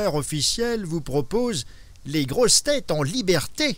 joueur officiel vous propose les grosses têtes en liberté.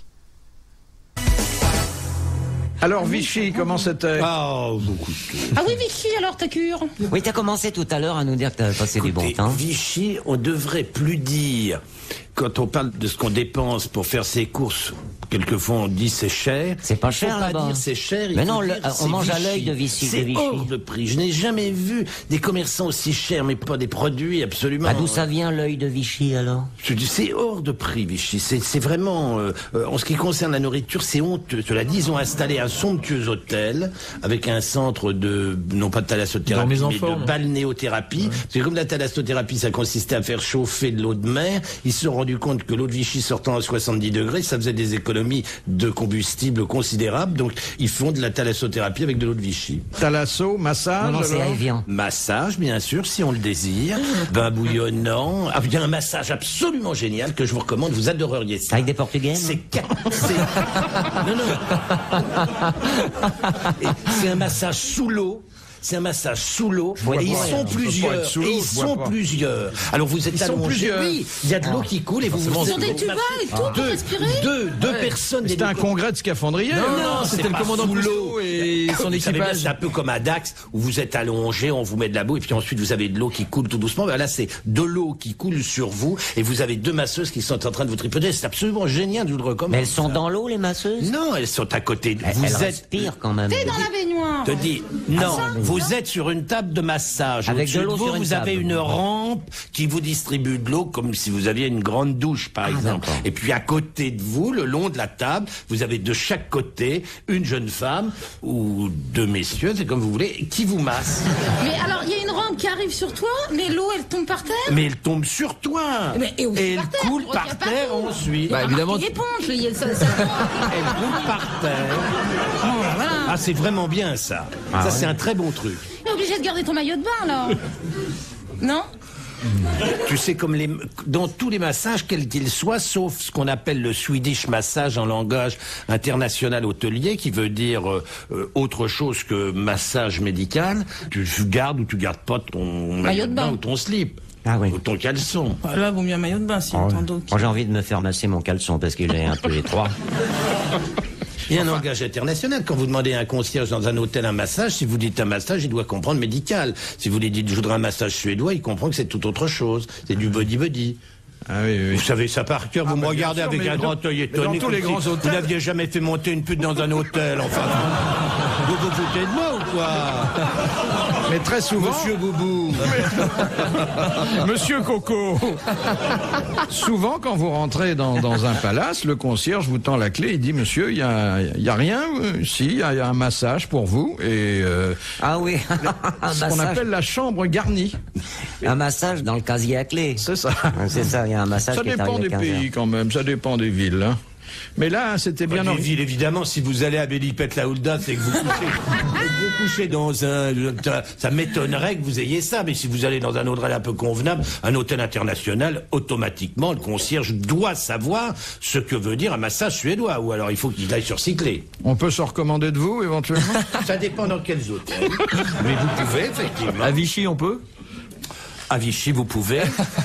Alors Vichy, comment c'était? Ah, beaucoup de choses. Ah oui, Vichy, alors ta cure? Oui, t'as commencé tout à l'heure à nous dire que t'avais passé du bon temps. Vichy, on devrait plus dire, quand on parle de ce qu'on dépense pour faire ses courses, quelquefois on dit c'est cher. C'est pas cher là-bas. Il faut pas dire c'est cher. Mais non, on mange à l'œil de Vichy. C'est hors de prix. Je n'ai jamais vu des commerçants aussi chers, mais pas des produits absolument. Ah, d'où ça vient l'œil de Vichy alors? Je dis c'est hors de prix, Vichy. C'est vraiment, en ce qui concerne la nourriture, c'est honteux. Cela dit, ils ont installé un somptueux hôtel avec un centre de, non pas de thalassothérapie, mais de balnéothérapie. Ouais. Parce que comme la thalassothérapie, ça consistait à faire chauffer de l'eau de mer, ils se sont rendus compte que l'eau de Vichy sortant à 70 degrés, ça faisait des économies de combustible considérables. Donc, ils font de la thalassothérapie avec de l'eau de Vichy. Thalasso, massage? Non, c'est Evian. Massage, bien sûr, si on le désire. Bain bouillonnant. Ah, il y a un massage absolument génial que je vous recommande. Vous adoreriez ça. Avec des Portugais? Non, non. C'est un massage sous l'eau. C'est un massage sous l'eau. Et ils sont plusieurs. Alors vous êtes allongés. Oui, il y a de l'eau qui coule et vous Ils ont des tubas et tout pour respirer. Deux personnes. C'était un congrès de scaphandriers. Non, c'était le commandant Cousteau et son équipage. C'est un peu comme à Dax où vous êtes allongé, on vous met de la boue et puis ensuite vous avez de l'eau qui coule tout doucement. Là, c'est de l'eau qui coule sur vous et vous avez deux masseuses qui sont en train de vous tripoter. C'est absolument génial, je vous le recommande. Mais elles sont dans l'eau, les masseuses? Non, elles sont à côté. Elles respirent quand même. T'es dans la baignoire. Te dis, non. Vous êtes sur une table de massage. Avec de l'eau sur une table. Vous avez une rampe qui vous distribue de l'eau comme si vous aviez une grande douche, par exemple. Et puis à côté de vous, le long de la table, vous avez de chaque côté une jeune femme ou deux messieurs, c'est comme vous voulez, qui vous masse. Mais alors, il y a une rampe qui arrive sur toi, mais l'eau, elle tombe par terre? Mais elle tombe sur toi. Et elle coule par terre ensuite. Bah, évidemment. Elle coule par terre. Voilà. Ah, c'est vraiment bien ça. Ça, c'est un très bon truc. T'es obligé de garder ton maillot de bain, là. Non? Tu sais, comme dans tous les massages, quels qu'ils soient, sauf ce qu'on appelle le Swedish massage en langage international hôtelier, qui veut dire autre chose que massage médical, tu gardes ou tu gardes pas ton maillot de bain ou ton slip. Ah oui. Ou ton caleçon. Là, vaut mieux un maillot de bain, si tant d'autres. Moi, j'ai envie de me faire masser mon caleçon parce qu'il est un peu étroit. Il y a un langage international. Quand vous demandez à un concierge dans un hôtel un massage, si vous dites un massage, il doit comprendre médical. Si vous lui dites je voudrais un massage suédois, il comprend que c'est tout autre chose. C'est du body-body. Ah oui. Vous savez ça par cœur, vous me regardez sûr, avec un grand œil étonné. Dans tous les grands hôtels. Vous n'aviez jamais fait monter une pute dans un hôtel, enfin. Vous vous foutez de moi ou quoi? Mais très souvent... Monsieur Boubou. Monsieur Coco. Souvent, quand vous rentrez dans un palace, le concierge vous tend la clé, il dit, monsieur, il y a rien, si, il y a un massage pour vous, et... Ah oui, ce qu'on appelle la chambre garnie. Un massage dans le casier à clé. C'est ça. C'est ça, il y a un massage ça qui est dépend arrivé des à 15 pays heures. quand même, ça dépend des villes. Hein. Mais là, c'était bien... Des villes, évidemment, si vous allez à Bélipet-la-Houlda, c'est que vous couchez dans un... Ça m'étonnerait que vous ayez ça, mais si vous allez dans un hôtel un peu convenable, un hôtel international, automatiquement, le concierge doit savoir ce que veut dire un massage suédois, ou alors il faut qu'il aille surcycler. On peut se recommander de vous, éventuellement? Ça dépend dans quels hôtels. Mais vous pouvez, effectivement. À Vichy, on peut? À Vichy, vous pouvez.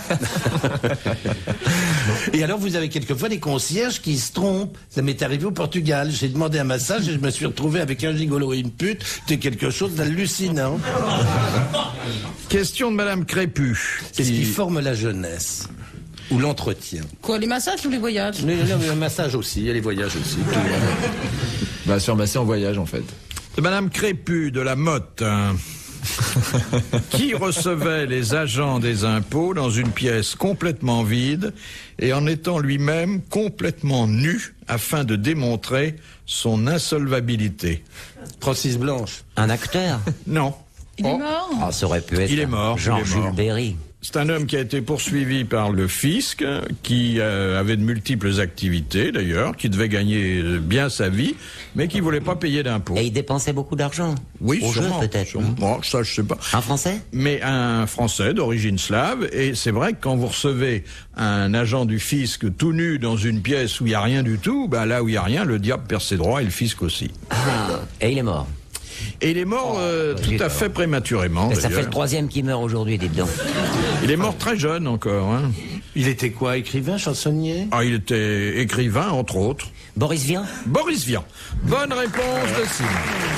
Et alors, vous avez quelquefois des concierges qui se trompent. Ça m'est arrivé au Portugal. J'ai demandé un massage et je me suis retrouvé avec un gigolo et une pute. C'était quelque chose d'hallucinant. Question de Madame Crépu. C'est ce qui forme la jeunesse. Ou l'entretien. Quoi, les massages ou les voyages? Non, mais un massage aussi. Il y a les voyages aussi. Bah, se faire masser en voyage, en fait. De Madame Crépu de la Motte. Qui recevait les agents des impôts dans une pièce complètement vide et en étant lui-même complètement nu afin de démontrer son insolvabilité? Francis Blanche. Un acteur? Non. Il est mort? Ah, ça aurait pu être. Il est mort. Jean-Jules Berry. C'est un homme qui a été poursuivi par le fisc, qui avait de multiples activités d'ailleurs, qui devait gagner bien sa vie, mais qui voulait pas payer d'impôts. Et il dépensait beaucoup d'argent. Oui, au sûrement, jeu peut-être. Bon, ça je sais pas. Un Français? Mais un Français d'origine slave, et c'est vrai que quand vous recevez un agent du fisc tout nu dans une pièce où il y a rien du tout, bah là où il y a rien, le diable perd ses droits et le fisc aussi. Ah, et il est mort. Et il est mort tout à fait prématurément. Et ça fait le troisième qui meurt aujourd'hui, dites donc. Il est mort très jeune encore. Hein. Il était quoi, écrivain, chansonnier? Ah, il était écrivain, entre autres. Boris Vian. Boris Vian. Bonne réponse de Simon.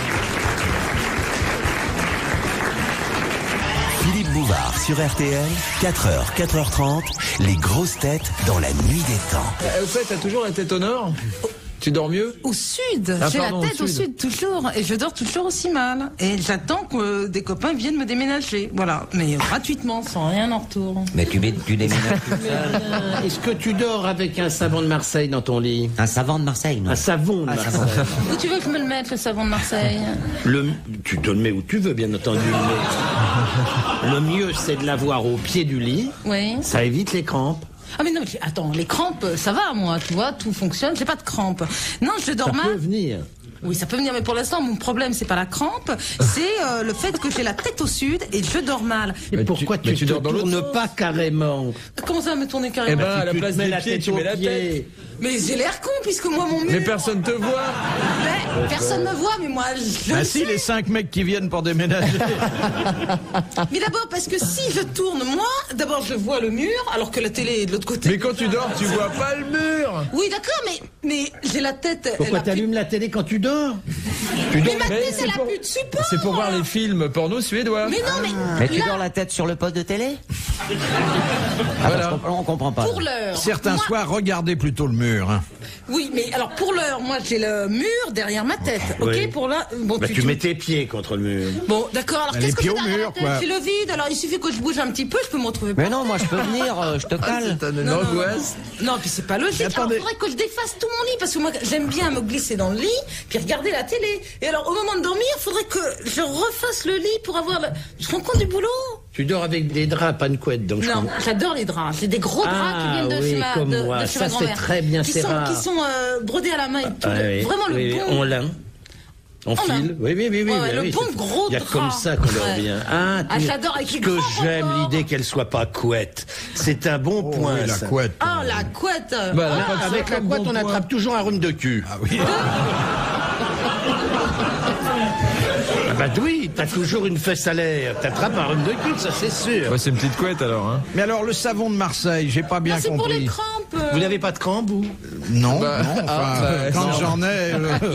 Philippe Bouvard sur RTL, 4h, 4h30, les grosses têtes dans la nuit des temps. Au fait, t'as toujours la tête au nord? Tu dors mieux? Au sud, Ah, j'ai la pardon, tête au au sud. sud toujours, et je dors toujours aussi mal. Et j'attends que des copains viennent me déménager, voilà, mais gratuitement, sans rien en retour. Mais tu déménages tout seul. Est-ce que tu dors avec un savon de Marseille dans ton lit? Un savant de Marseille, non? Un savon de Marseille. Où tu veux que je me le mette, le savon de Marseille? Tu te le mets où tu veux, bien entendu. Mais le mieux, c'est de l'avoir au pied du lit. Oui. Ça évite les crampes. Ah mais non, attends, les crampes, ça va, moi, tu vois, tout fonctionne, j'ai pas de crampes. Non, je dors Ça mal. peut venir. Oui, ça peut venir, mais pour l'instant, mon problème, c'est pas la crampe, c'est le fait que j'ai la tête au sud et je dors mal. Et Mais pourquoi tu tu te dors dans l'autre tournes sens. pas carrément? Comment ça, me tourner Eh carrément? ben, à la Tu te place mets des la pieds, tête tu aux mets la pieds. tête. Mais j'ai l'air con, puisque moi, mon mur... Mais personne te voit. Mais personne me voit, mais moi, je Ah le si, sais. les 5 mecs qui viennent pour déménager. Mais d'abord, parce que si je tourne, moi, d'abord, je vois le mur, alors que la télé est de l'autre côté. Mais quand tu dors, tu vois pas le mur. Oui, d'accord, mais j'ai la tête... Pourquoi elle a t'allumes la télé quand tu dors? plus... Mais ma Mais tête, c'est elle a pour- plus de support. C'est pour voir les films porno suédois. Mais non, mais... Mais tu là, dors la tête sur le poste de télé? Ah, Voilà. on comprend pas. pour l'heure... Certains moi- soirs, regardez plutôt le mur. Hein. Oui, mais alors, pour l'heure, moi, j'ai le mur derrière ma tête, ok? Oui. Pour là... Bon, Bah, tu mets tes pieds contre le mur. Bon, d'accord, alors Les qu'est-ce que pieds j'ai au derrière mur, la tête? quoi. J'ai le vide, alors il suffit que je bouge un petit peu, je peux me retrouver Mais par non, terre. moi je peux venir, je te cale. T'as une Non, non, angoisse. Non, puis c'est pas logique. Alors, attendez. il faudrait que je défasse tout mon lit, parce que moi, j'aime bien me glisser dans le lit, puis regarder la télé. Et alors, au moment de dormir, il faudrait que je refasse le lit pour avoir le... Je te rends compte du boulot? Tu dors avec des draps, pas de couette, donc je Non, comprends. j'adore les draps. J'ai des gros draps Ah, qui viennent de oui, chez ma, comme de, moi. de chez Ça, ma c'est grand-mère. très bien, qui c'est sont, rare. qui sont brodés à la main et tout. Ah, oui. Vraiment le Oui, bon. en lin. En En fil. lin. Oui, oui, oui. Ouais, ouais, le oui, bon c'est- gros Il y a drap. comme ça qu'on dort Ouais. bien. Ah, j'adore avec Ce les que grands j'aime, renforts. l'idée qu'elle soit pas couette. C'est un bon Oh, point, oui, la ça. couette. Ah, la couette. Bah, Ah, pas de Avec ça la comme couette, bon on point. attrape toujours un rhume de cul. Ah oui. Ah bah oui, t'as toujours une fesse à l'air. T'attrapes un rhume de cul, ça c'est sûr. Ouais, c'est une petite couette alors. Hein. Mais alors, le savon de Marseille, j'ai pas bien c'est pour les compris. crampes. Vous n'avez pas de crampe, vous? Non, Bah, non, enfin, quand non. j'en ai...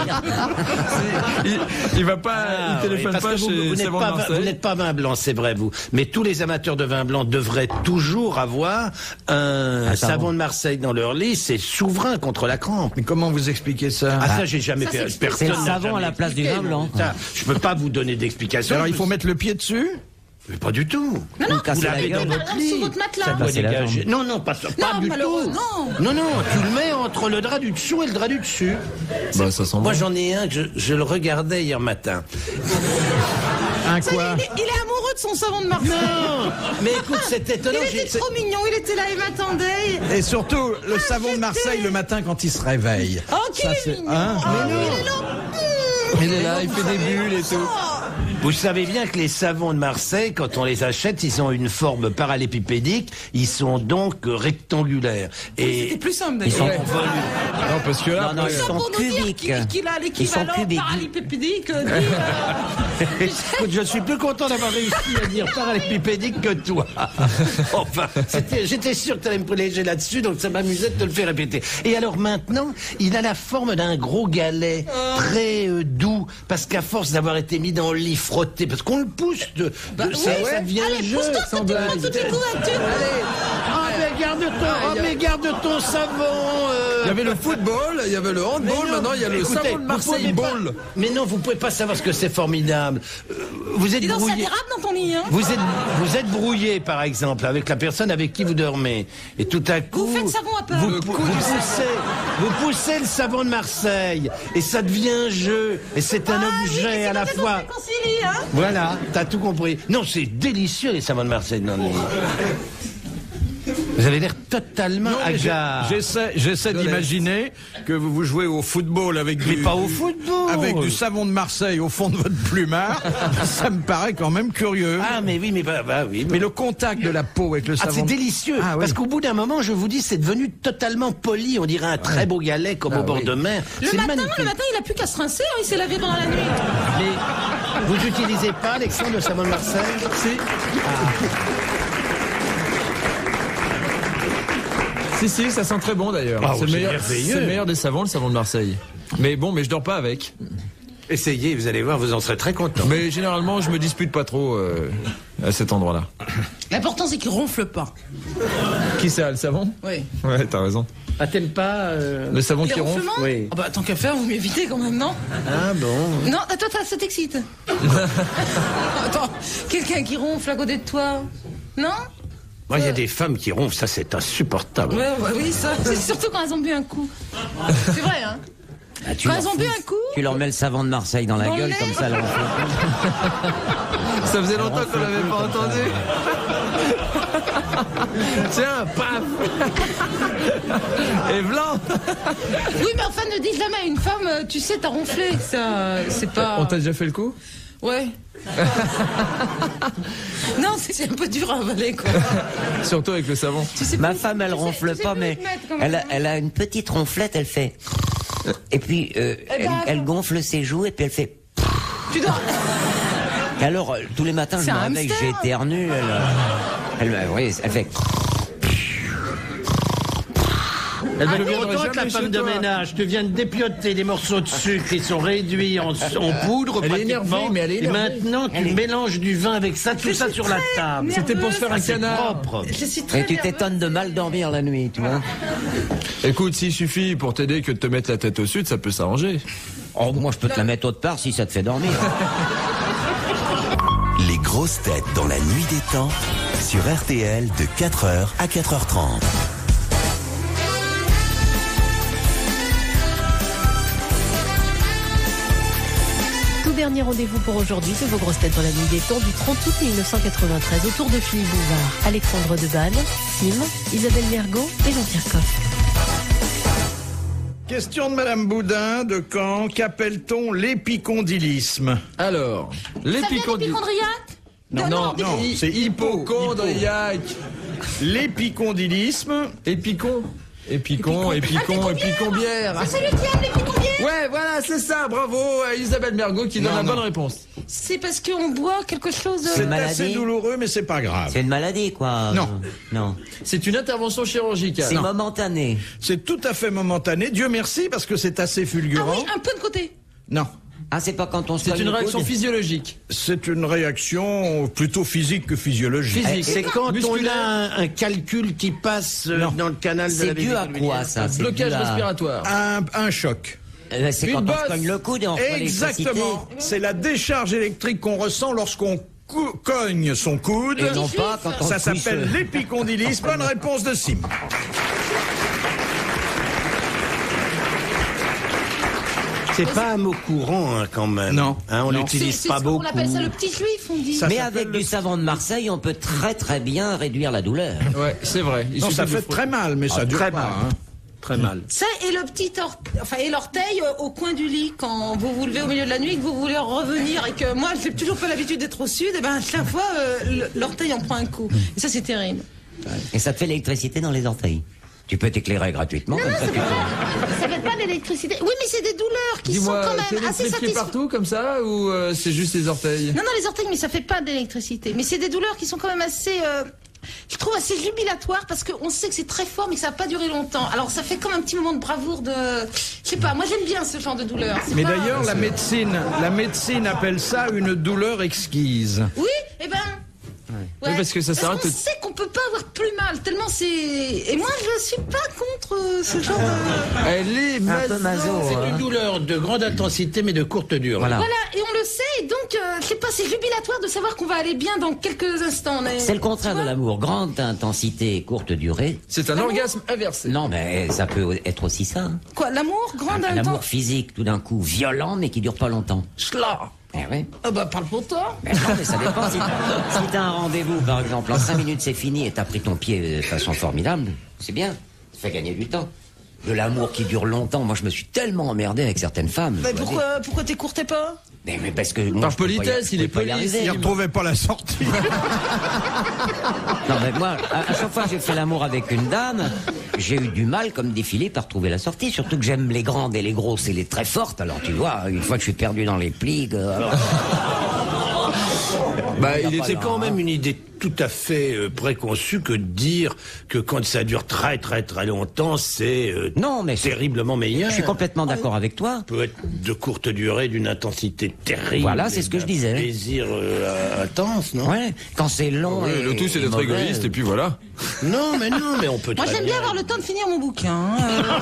Il va pas, Ah, il téléphone oui, parce pas que chez vous n'êtes Savon pas, de Marseille. vous n'êtes pas vin blanc, c'est vrai, vous. Mais tous les amateurs de vin blanc devraient toujours avoir un savon de Marseille dans leur lit. C'est souverain contre la crampe. Mais comment vous expliquez ça? Ah, ça, j'ai jamais Ça, fait. c'est- Personne c'est le n'a savon jamais à la place du expliqué, vin blanc. ça. Je peux pas vous donner d'explication. Alors, il faut mettre le pied dessus? Mais pas du tout. Non, non, Vous cassez Vous la l'avez gueule. dans par votre exemple, lit. sur votre matelas. Ça doit Casser la dégager. jambe. Non, non, pas du malheureux, tout. non. Non, non, tu le mets entre le drap du dessous et le drap du dessus. Bah, ça sent Moi, bon. j'en ai un que je le regardais hier matin. Un Ça y est, quoi? il est amoureux de son savon de Marseille. Non, mais écoute, c'est étonnant. Il était trop mignon, il était là, il m'attendait. Et surtout, le savon de Marseille le matin quand il se réveille. Oh, qu'il Ça, est c'est- mignon. hein Oh, il est là. Il est là, il fait des bulles et tout. Vous savez bien que les savons de Marseille, quand on les achète, ils ont une forme parallépipédique. Ils sont donc rectangulaires. C'était Et plus simple Ils sont d'ailleurs. Non, parce que là, Non, non, après, ils Ça sont pour nous dire cubiques. qu'il a Ils sont l'équivalent cubiques. parallépipédique. écoute, je suis plus content d'avoir réussi à dire parallépipédique que toi. Enfin, j'étais sûr que tu allais me privilégier là-dessus, donc ça m'amusait de te le faire répéter. Et alors maintenant, il a la forme d'un gros galet, très doux, parce qu'à force d'avoir été mis dans le lit, frotté, parce qu'on le pousse ça devient un jeu. Pousse-toi, sans fais-toi blague. toutes les couvertures. Garde ton savon. il y avait le football, il y avait le handball, Mais non, maintenant il y a le écoutez, savon de vous Marseille pouvez pas- ball. Mais non, vous pouvez pas savoir ce que c'est formidable. Vous êtes Dis donc, ça brouillé. dérape dans ton lit, hein. Vous êtes brouillé, par exemple, avec la personne avec qui vous dormez. Et tout à coup. Vous faites savon à peur. Vous poussez le savon de Marseille. Et ça devient un jeu. Et c'est un objet à la fois. Réconcilie, hein. Voilà, t'as tout compris. Non, c'est délicieux, les savons de Marseille. Non, non. Vous avez l'air totalement Non, mais hagard. J'essaie d'imaginer que vous jouez au football avec Mais du... pas au football. Avec du savon de Marseille au fond de votre plumard. Ça me paraît quand même curieux. Ah, mais oui, mais oui. Mais le contact de la peau avec le Ah, savon... c'est délicieux. Ah, oui. Parce qu'au bout d'un moment, je vous dis, c'est devenu totalement poli. On dirait un très beau galet comme au bord de mer. Le C'est matin, magnifique. il a plus qu'à se rincer, hein, il s'est lavé pendant la nuit. Mais vous n'utilisez pas, Alexandre, le savon de Marseille? Si. Si, ça sent très bon d'ailleurs. Ah, c'est c'est le merveilleux. meilleur des savons, le savon de Marseille. Mais bon, je dors pas avec. Essayez, vous allez voir, vous en serez très content. Mais généralement, je me dispute pas trop à cet endroit-là. L'important, c'est qu'il ronfle pas. Qui ça, le savon? Oui. Ouais, t'as raison. Ah, t'aimes pas Le savon Les qui ronfle? ronflements? Oui. Ah bah, tant qu'à faire, vous m'évitez quand même, non? Ah bon. Non, toi, ça t'excite. Attends, quelqu'un qui ronfle à côté de toi? Non? Moi, il y a des femmes qui ronflent, ça c'est insupportable. Ouais, oui, ça. C'est surtout quand elles ont bu un coup. C'est vrai, hein? Ah, tu Quand leur elles ont bu un coup. Tu leur mets le savon de Marseille dans la Dans gueule, le comme nez. ça, là. Ça faisait longtemps qu'on l'avait pas entendu. Tiens, paf. Et blanc. Oui, mais enfin, ne dis jamais à une femme, tu sais, t'as ronflé. Ça, c'est pas. On t'a déjà fait le coup? Ouais. Non, c'est un peu dur à avaler, quoi. Surtout avec le savon. Tu sais Ma plus- femme, elle tu sais- ronfle tu sais pas, plus mais te mettre, quand même. elle a une petite ronflette, elle fait. Et puis, elle gonfle ses joues et puis elle fait. Tu dois. Et alors, tous les matins, je C'est me un réveille, hamster. j'éternue. Oui, elle fait. Elle va le Pour autant que la femme de ménage te vient de dépioter des morceaux de sucre qui sont réduits en poudre Elle est pratiquement. énervée, mais elle est Et énervée. maintenant, tu mélanges du vin avec ça, tout ça sur la table. C'était pour se faire un C'est canard. propre. Je suis très Et tu nerveuse. t'étonnes de mal dormir la nuit, tu vois. Écoute, s'il suffit pour t'aider que de te mettre la tête au sud, ça peut s'arranger. Oh, moi, je peux te la mettre autre part si ça te fait dormir. Les grosses têtes dans la nuit des temps sur RTL de 4h à 4h30. Tout dernier rendez-vous pour aujourd'hui de vos grosses têtes dans la nuit des temps du 30 août 1993 autour de Philippe Bouvard, Alexandre Debanne, Sim, Isabelle Mergo et Jean-Pierre Coff. Question de Madame Boudin de Caen. Qu'appelle-t-on l'épicondylisme? Alors, Ça vient d'hypochondriaque? Non, c'est hypochondriaque. L'épicondylisme. Épicon, bière. C'est le diable, les picombières. Ouais, voilà, c'est ça. Bravo à Isabelle Mergo qui donne la bonne réponse. C'est parce qu'on boit quelque chose de. C'est maladie. assez douloureux, mais c'est pas grave. C'est une maladie, quoi. Non. Non. C'est une intervention chirurgicale. C'est momentané. C'est tout à fait momentané. Dieu merci, parce que c'est assez Ah fulgurant. oui, un peu de côté. Non. Ah, c'est pas quand on se C'est colle une le réaction coude. physiologique. C'est une réaction plutôt physique que physiologique. Physique. C'est quand Musculaire. on a un calcul qui passe dans le canal de la C'est dû à vésicule quoi, biliaire. ça? C'est Blocage dû à- respiratoire. Un choc. C'est Une quand on bosse. se cogne le coude et on reçoit l'électricité. Exactement. C'est la décharge électrique qu'on ressent lorsqu'on cogne son coude. Et non pas quand on Ça se couche. s'appelle l'épicondylisme. Bonne réponse de Sim. C'est pas un mot courant quand même. Non. On Non. l'utilise C'est pas ce beaucoup. qu'on appelle ça le petit juif, on dit. Ça Mais s'appelle avec du savon de Marseille, on peut très bien réduire la douleur. Ouais, c'est vrai. Il Non, suffit ça de fait frotter. très mal, mais ça dure très pas. mal. Hein. Très mal. Ça et le petit et l'orteil au coin du lit quand vous vous levez au milieu de la nuit et que vous voulez revenir et que moi j'ai toujours pas l'habitude d'être au sud, et ben chaque fois l'orteil en prend un coup. Et ça c'est terrible. Et ça te fait l'électricité dans les orteils. Tu peux t'éclérer gratuitement, comme ça tu peux. Ça fait pas d'électricité. Oui, mais c'est des douleurs qui sont Dis-moi, quand t'es même assez électrifié satisfaisantes. partout comme ça ou c'est juste les orteils? Non, les orteils, mais ça fait pas d'électricité. Mais c'est des douleurs qui sont quand même assez, je trouve assez jubilatoires parce qu'on sait que c'est très fort mais que ça va pas durer longtemps. Alors ça fait comme un petit moment de bravoure de, je sais pas, moi j'aime bien ce genre de douleur. C'est Mais pas- d'ailleurs, la médecine appelle ça une douleur exquise. Oui, eh ben. Oui, parce que ça s'arrête qu'on de- sait qu'on peut pas avoir plus mal, tellement c'est. Et moi, je suis pas contre ce genre de. Elle est Un peu maso. C'est hein. une douleur de grande intensité mais de courte durée. Voilà. Voilà, et on le sait, et donc, je sais pas, c'est jubilatoire de savoir qu'on va aller bien dans quelques instants. Mais... C'est le contraire de l'amour. Grande intensité et courte durée. C'est un orgasme inversé. Non, mais ça peut être aussi ça. hein. Quoi, l'amour, grande L'amour intense. physique, tout d'un coup, violent, mais qui dure pas longtemps. Cela. Eh oui. Ah bah, parle pour toi. Mais non, mais ça dépend. Si t'as un rendez-vous, par exemple, en 5 minutes c'est fini et t'as pris ton pied de façon formidable, c'est bien. Ça fait gagner du temps. De l'amour qui dure longtemps, moi je me suis tellement emmerdé avec certaines femmes. Mais je dois dire. pourquoi t'écourtais pas? Mais parce que moi, Par je peux pas y- politesse, je il est peux pas y poli, arriver. Il ne retrouvait pas la sortie. Non, mais moi, à chaque fois que j'ai fait l'amour avec une dame, j'ai eu du mal, comme des filets, par trouver la sortie. Surtout que j'aime les grandes et les grosses et les très fortes. Alors, tu vois, une fois que je suis perdu dans les plis, alors... Bah, il était quand même une idée tout à fait préconçue que de dire que quand ça dure très très très longtemps, c'est non, mais terriblement meilleur. Je suis complètement d'accord avec toi. Peut être de courte durée, d'une intensité terrible. Voilà, c'est ce que je disais. Plaisir intense, non? Ouais, quand c'est long. Oui, le tout c'est d'être égoïste et puis voilà. Non, mais on peut. Moi, j'aime bien avoir le temps de finir mon bouquin.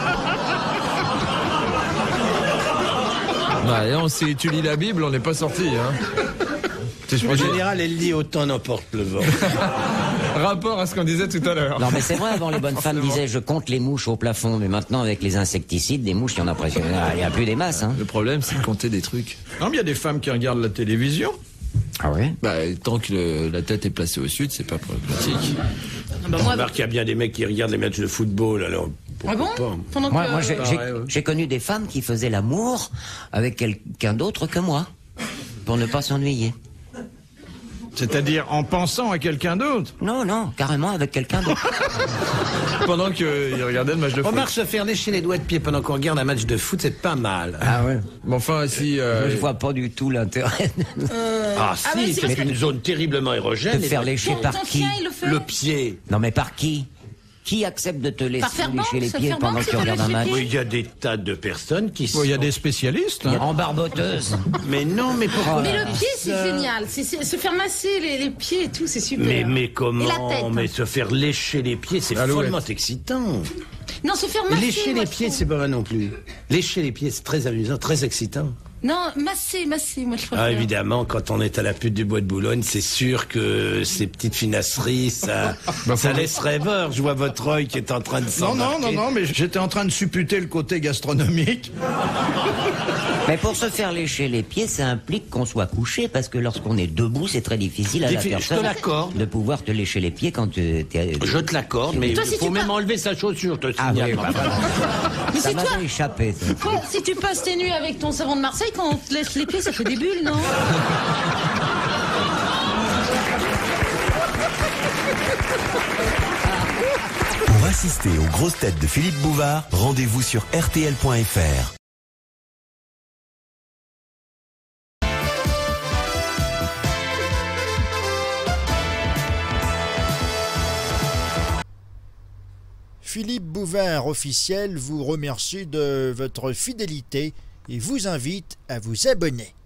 Bah, non, si tu lis la Bible, on n'est pas sorti. Hein. En général, elle lit autant n'importe le vent. Rapport à ce qu'on disait tout à l'heure. Non, mais c'est vrai, avant les bonnes femmes disaient je compte les mouches au plafond, mais maintenant avec les insecticides, des mouches, il y en a presque. Il n'y a plus des masses. Hein. Le problème, c'est de compter des trucs. Non, mais il y a des femmes qui regardent la télévision. Ah oui? Bah, tant que la tête est placée au sud, c'est pas problématique. On remarque qu'il y a bien des mecs qui regardent les matchs de football, alors. Ah bon? Pendant que... Moi j'ai connu des femmes qui faisaient l'amour avec quelqu'un d'autre que moi, pour ne pas s'ennuyer. C'est-à-dire en pensant à quelqu'un d'autre? Non, carrément avec quelqu'un d'autre. Pendant qu'il regardait le match de foot. Remarque, se faire lécher les doigts de pied pendant qu'on regarde un match de foot, c'est pas mal. Ah ouais. Bon, enfin, si... Je vois pas du tout l'intérêt. Si, c'est une zone terriblement érogène. De faire lécher par qui? Chien, il le fait. Le pied. Non, mais par qui? Qui accepte de te laisser faire lécher les se pieds faire pendant banque, que tu c'est regardes un lécher match? les Oui, il y a des tas de personnes qui Il y a des spécialistes. Hein. En barboteuse. Mais non, mais pourquoi? Mais le pied, c'est génial. C'est se faire masser les pieds et tout, c'est super. Mais comment? Et la tête. Mais se faire lécher les pieds, c'est follement excitant. Non, se faire masser. Lécher moi, les je pieds, trouve. c'est pas vrai non plus. Lécher les pieds, c'est très amusant, très excitant. Non, masser, moi je préfère. Ah, évidemment, quand on est à la pute du bois de Boulogne, c'est sûr que ces petites finasseries, ça laisse rêveur. Je vois votre œil qui est en train de s'embarquer. Non, mais j'étais en train de supputer le côté gastronomique. Mais pour se faire lécher les pieds, ça implique qu'on soit couché, parce que lorsqu'on est debout, c'est très difficile à la personne je te l'accorde. de pouvoir te lécher les pieds quand tu es... Je te l'accorde, mais il toi, si faut tu même pas- enlever sa chaussure, te Ah signale. oui, bah, voilà. Mais Ça c'est toi. m'avait échappé. Ça. Toi, si tu passes tes nuits avec ton savon de Marseille, quand on te lèche les pieds, ça fait des bulles, non? Pour assister aux grosses têtes de Philippe Bouvard, rendez-vous sur rtl.fr. Philippe Bouvard officiel vous remercie de votre fidélité et vous invite à vous abonner.